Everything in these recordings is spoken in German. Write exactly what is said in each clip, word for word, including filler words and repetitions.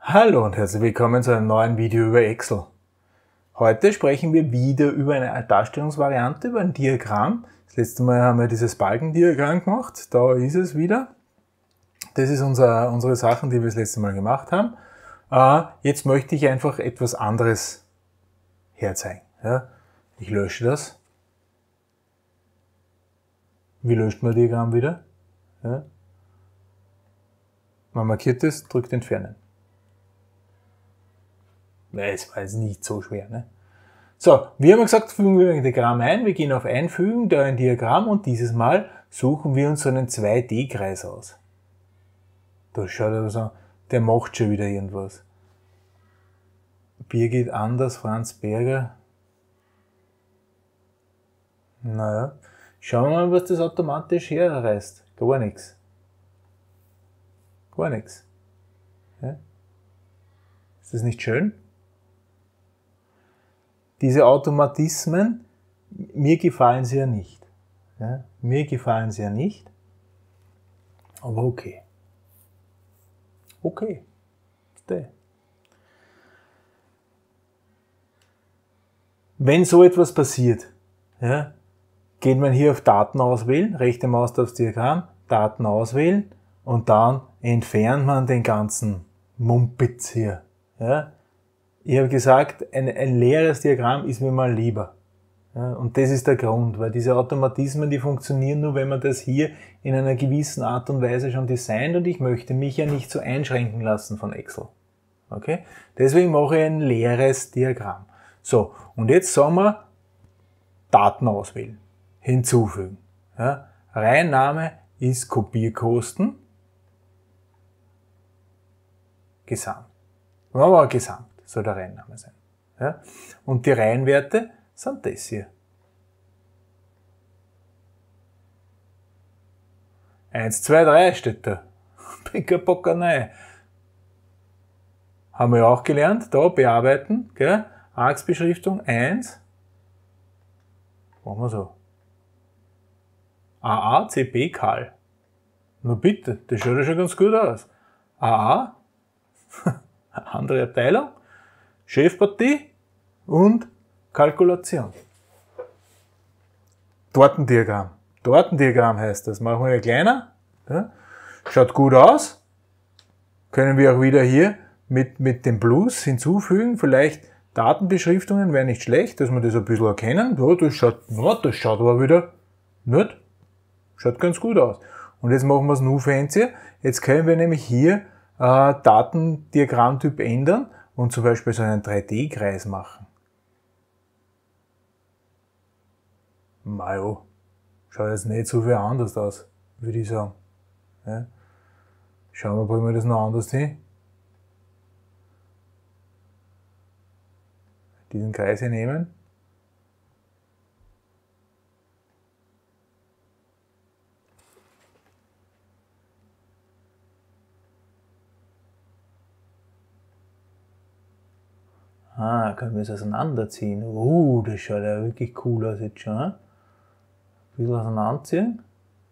Hallo und herzlich willkommen zu einem neuen Video über Excel. Heute sprechen wir wieder über eine Darstellungsvariante, über ein Diagramm. Das letzte Mal haben wir dieses Balkendiagramm gemacht, da ist es wieder. Das ist unser, unsere Sachen, die wir das letzte Mal gemacht haben. Äh, jetzt möchte ich einfach etwas anderes herzeigen. Ja, ich lösche das. Wie löscht man ein Diagramm wieder? Ja. Man markiert es, drückt Entfernen. Es war jetzt nicht so schwer, ne? So, wir haben gesagt, fügen wir ein Diagramm ein. Wir gehen auf Einfügen, da ein Diagramm und dieses Mal suchen wir uns so einen zwei D-Kreis aus. Da schaut er so, der macht schon wieder irgendwas. Birgit Anders, Franz Berger. Naja, schauen wir mal, was das automatisch herreißt. Gar nichts. Gar nichts. Ja? Ist das nicht schön? Diese Automatismen, mir gefallen sie ja nicht. Ja? Mir gefallen sie ja nicht. Aber okay. Okay. Wenn so etwas passiert, ja, geht man hier auf Daten auswählen, rechte Maustaste aufs Diagramm, Daten auswählen und dann entfernt man den ganzen Mumpitz hier. Ja. Ich habe gesagt, ein, ein leeres Diagramm ist mir mal lieber. Ja, und das ist der Grund, weil diese Automatismen, die funktionieren nur, wenn man das hier in einer gewissen Art und Weise schon designt und ich möchte mich ja nicht so einschränken lassen von Excel. Okay? Deswegen mache ich ein leeres Diagramm. So, und jetzt sagen wir, Daten auswählen, hinzufügen. Ja, Reinnahme ist Kopierkosten, Gesamt. Machen wir Gesamt, soll der Reinnahme sein. Ja, und die Reihenwerte sind das hier. eins, zwei, drei steht da. Pickerpockerei. Haben wir ja auch gelernt, da bearbeiten, gell? A X-Beschriftung eins. Machen wir so. A A, C B, Karl. Na bitte, das schaut ja schon ganz gut aus. A A, andere Abteilung, Chefpartie und Kalkulation. Tortendiagramm. Tortendiagramm heißt das. Machen wir kleiner. Ja. Schaut gut aus. Können wir auch wieder hier mit, mit dem Plus hinzufügen. Vielleicht Datenbeschriftungen wäre nicht schlecht, dass wir das ein bisschen erkennen. Ja, das schaut, ja, das schaut aber wieder nicht. Schaut ganz gut aus. Und jetzt machen wir es nur fancy. Jetzt können wir nämlich hier äh, Datendiagrammtyp ändern und zum Beispiel so einen drei D-Kreis machen. Majo, schaut jetzt nicht so viel anders aus, würde ich sagen. Ja. Schauen wir, bringen wir das noch anders hin. Diesen Kreis hier nehmen. Ah, können wir es auseinanderziehen. Uh, das schaut ja wirklich cool aus jetzt schon. Ein bisschen auseinanderziehen.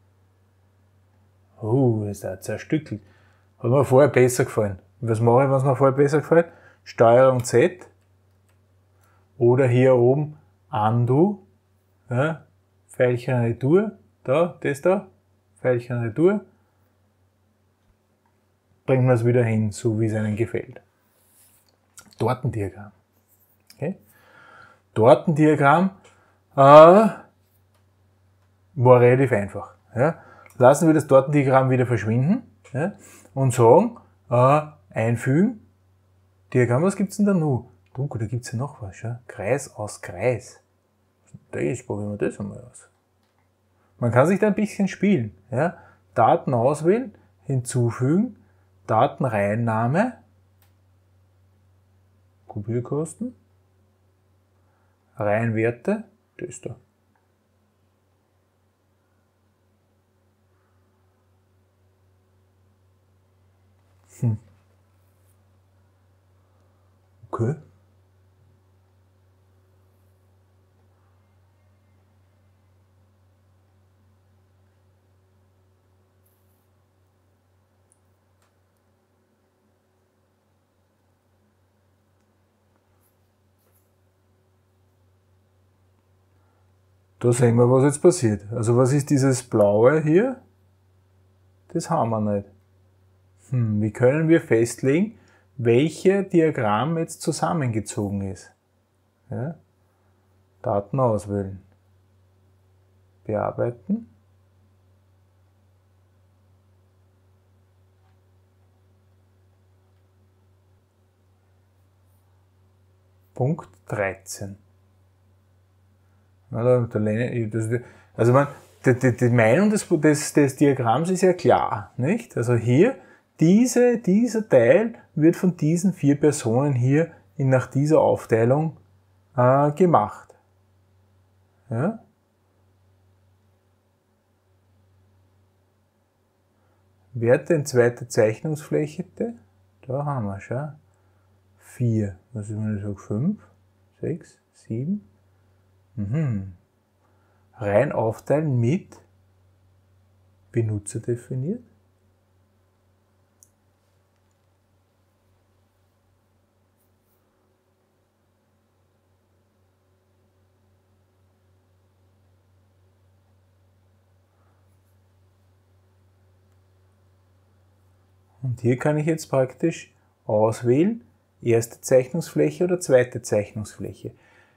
Uh, das ist ja zerstückelt. Hat mir vorher besser gefallen. Was mache ich, wenn es mir vorher besser gefällt? Steuerung Z. Oder hier oben Undo. Ja, Pfeilchen Retour. Da, das da. Pfeilchen Retour. Bringen wir es wieder hin, so wie es einem gefällt. Tortendiagramm. Okay. Tortendiagramm äh, war relativ einfach. Ja. Lassen wir das Tortendiagramm wieder verschwinden, ja, und sagen, äh, einfügen, Diagramm, was gibt es denn da noch? Du, da gibt es ja noch was, ja? Kreis aus Kreis. Das probieren wir das einmal aus. Man kann sich da ein bisschen spielen. Ja. Daten auswählen, hinzufügen, Datenreinnahme, Kopierkosten, Reihenwerte, das da. Hm. Okay. Da sehen wir, was jetzt passiert. Also was ist dieses Blaue hier? Das haben wir nicht. Hm, wie können wir festlegen, welche Diagramm jetzt zusammengezogen ist? Ja? Daten auswählen. Bearbeiten. Punkt dreizehn. Also man, die, die, die Meinung des, des, des Diagramms ist ja klar, nicht? Also hier, diese, dieser Teil wird von diesen vier Personen hier in, nach dieser Aufteilung äh, gemacht. Ja? Werte in zweiter Zeichnungsfläche, da haben wir schon. vier, was ist, wenn ich sage, fünf, sechs, sieben. Mhm. Rein aufteilen mit Benutzer definiert. Und hier kann ich jetzt praktisch auswählen, erste Zeichnungsfläche oder zweite Zeichnungsfläche.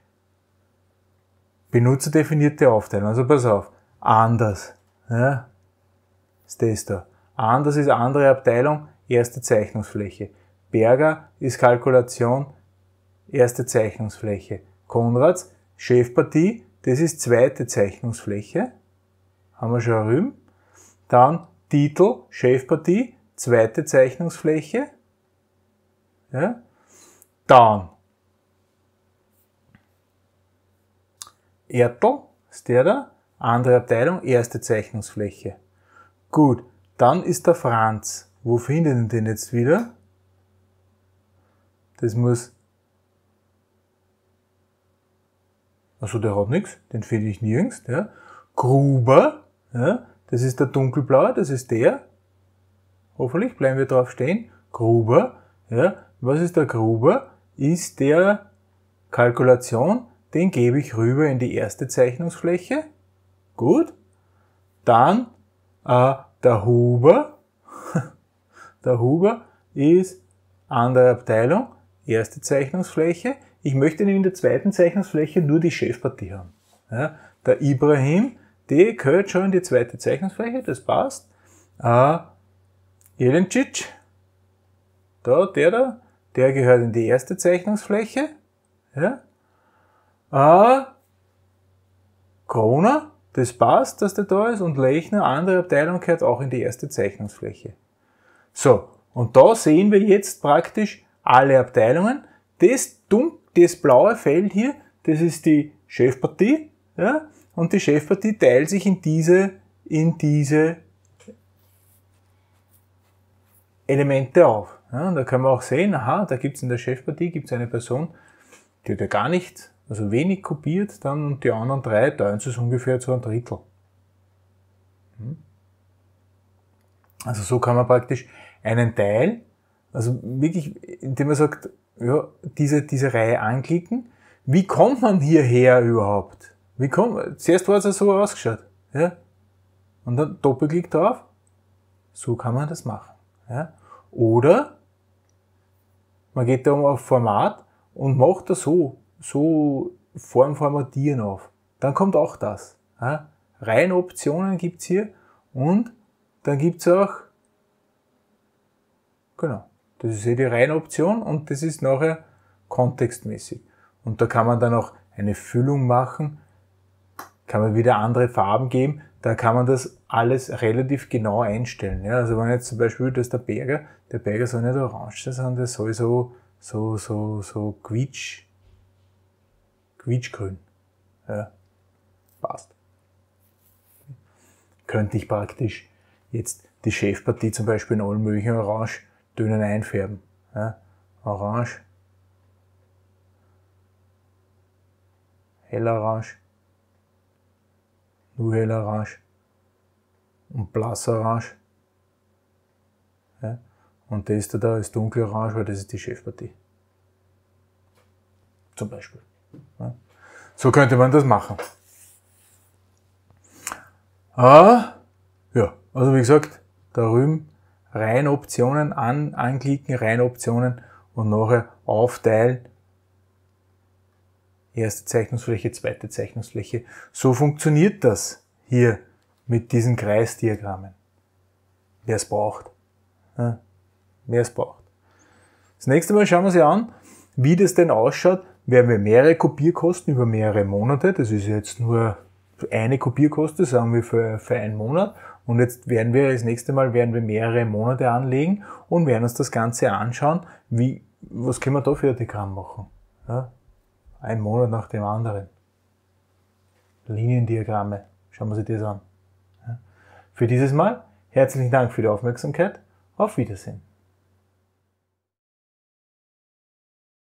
Benutzerdefinierte Aufteilung. Also pass auf. Anders. Ja, ist das da. Anders ist andere Abteilung, erste Zeichnungsfläche. Berger ist Kalkulation, erste Zeichnungsfläche. Konrads, Chefpartie, das ist zweite Zeichnungsfläche. Haben wir schon drüben. Dann Titel, Chefpartie, zweite Zeichnungsfläche. Ja. Dann Ertl, ist der da, andere Abteilung, erste Zeichnungsfläche. Gut, dann ist der Franz. Wo findet ihr den jetzt wieder? Das muss... Also der hat nichts, den finde ich nirgends. Ja. Gruber, ja, das ist der dunkelblaue, das ist der. Hoffentlich bleiben wir drauf stehen. Gruber, ja, was ist der Gruber? Ist der Kalkulation, den gebe ich rüber in die erste Zeichnungsfläche. Gut. Dann äh, der Huber. Der Huber ist andere Abteilung, erste Zeichnungsfläche. Ich möchte in der zweiten Zeichnungsfläche nur die Chefpartie haben. Ja, der Ibrahim, der gehört schon in die zweite Zeichnungsfläche, das passt. Äh, Jelencic, da, der da, der gehört in die erste Zeichnungsfläche. Ja. Äh, Kroner, das passt, dass der da ist, und Lechner, andere Abteilung, gehört auch in die erste Zeichnungsfläche. So, und da sehen wir jetzt praktisch alle Abteilungen. Das, das blaue Feld hier, das ist die Chefpartie, ja, und die Chefpartie teilt sich in diese, in diese Elemente auf. Ja, und da können wir auch sehen, aha, da gibt es in der Chefpartie gibt's eine Person, die hat ja gar nicht, also wenig kopiert, dann und die anderen drei teilen es ungefähr zu einem Drittel. Also so kann man praktisch einen Teil, also wirklich, indem man sagt, ja, diese, diese Reihe anklicken. Wie kommt man hierher überhaupt? Wie kommt, zuerst hat es ja so ausgeschaut, ja? Und dann Doppelklick drauf. So kann man das machen, ja? Oder man geht da auf Format und macht da so, so Form formatieren auf. Dann kommt auch das. Ja? Reihen Optionen gibt's hier und dann gibt's auch, genau, das ist hier die Reihenoption und das ist nachher kontextmäßig. Und da kann man dann auch eine Füllung machen, kann man wieder andere Farben geben, da kann man das alles relativ genau einstellen. Ja, also wenn jetzt zum Beispiel, das ist der Berger, der Berger soll nicht orange sein, sondern der soll so, so, so, so quietsch, quietschgrün. Ja, passt. Könnte ich praktisch jetzt die Chefpartie zum Beispiel in allen möglichen Orangetönen einfärben. Ja, Orange, hellorange, nur hellorange und blassorange. Ja, und das da ist dunkelorange, weil das ist die Chefpartie. Zum Beispiel. Ja. So könnte man das machen. Ah, ja, also wie gesagt, da drüben rein Optionen an, anklicken, rein Optionen und nachher aufteilen. Erste Zeichnungsfläche, zweite Zeichnungsfläche. So funktioniert das hier mit diesen Kreisdiagrammen. Wer es braucht. Ja, wer es braucht. Das nächste Mal schauen wir uns an, wie das denn ausschaut, wenn wir mehrere Kopierkosten über mehrere Monate, das ist jetzt nur eine Kopierkoste, sagen wir für, für einen Monat, und jetzt werden wir, das nächste Mal werden wir mehrere Monate anlegen und werden uns das Ganze anschauen, wie, was können wir da für ein Diagramm machen. Ja, ein Monat nach dem anderen. Liniendiagramme, schauen wir uns das an. Ja. Für dieses Mal herzlichen Dank für die Aufmerksamkeit, auf Wiedersehen.